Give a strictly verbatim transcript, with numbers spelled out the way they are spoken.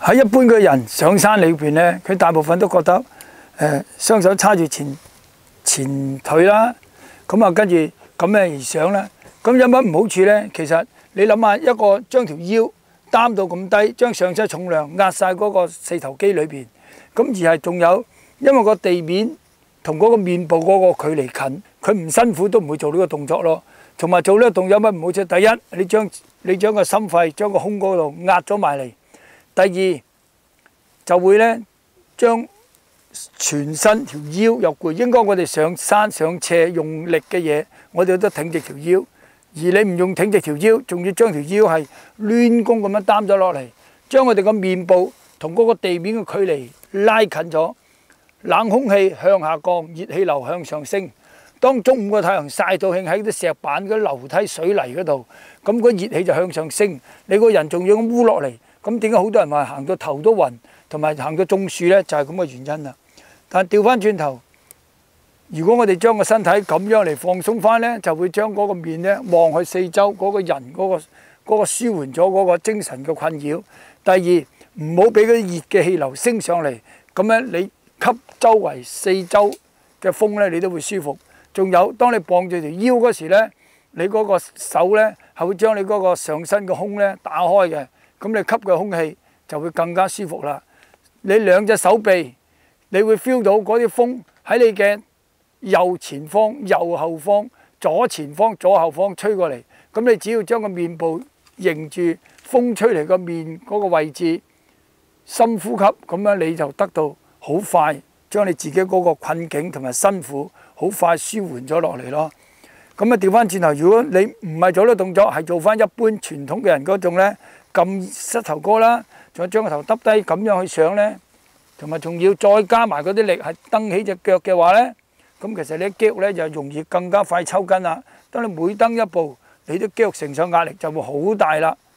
喺一般嘅人上山裏邊咧，佢大部分都覺得誒、呃、雙手叉住前前腿啦，咁啊跟住咁樣而上啦。咁有乜唔好處咧？其實你諗下，一個將條腰擔到咁低，將上身重量壓晒嗰個四頭肌裏邊，咁而係仲有，因為個地面同嗰個面部嗰個距離近，佢唔辛苦都唔會做呢個動作咯。同埋做呢個動作有乜唔好處？第一，你將你將個心肺將個胸嗰度壓咗埋嚟。第二就會咧將全身條腰又攰，應該我哋上山上斜用力嘅嘢，我哋都挺直條腰。而你唔用挺直條腰，仲要將條腰係攣弓咁樣擔咗落嚟，將我哋個面部同嗰個地面嘅距離拉近咗，冷空氣向下降，熱氣流向上升。當中午個太陽曬到興喺啲石板嗰啲樓梯水泥嗰度，咁嗰熱氣就向上升，你個人仲要咁烏落嚟。咁點解好多人話行到頭都暈，同埋行到中暑呢？就係咁嘅原因啦。但係調翻轉頭，如果我哋將個身體咁樣嚟放鬆翻呢，就會將嗰個面呢望去四周，嗰個人嗰個嗰個舒緩咗嗰個精神嘅困擾。第二，唔好俾嗰啲熱嘅氣流升上嚟，咁樣你吸周圍四周嘅風呢，你都會舒服。仲有，當你綁住條腰嗰時呢，你嗰個手呢係會將你嗰個上身嘅胸呢打開嘅。咁你吸嘅空氣就會更加舒服啦。你兩隻手臂，你會 feel 到嗰啲風喺你嘅右前方、右後方、左前方、左後方吹過嚟。咁你只要將個面部迎住風吹嚟個面嗰個位置，深呼吸，咁樣你就得到好快將你自己嗰個困境同埋辛苦好快舒緩咗落嚟咯。咁啊調翻轉頭，如果你唔係做呢個動作，係做翻一般傳統嘅人嗰種呢，撳膝頭哥啦，仲有將個頭耷低咁樣去上呢，同埋仲要再加埋嗰啲力係蹬起隻腳嘅話呢，咁其實你肌肉呢就容易更加快抽筋啦。當你每蹬一步，你啲肌肉承受壓力就會好大啦。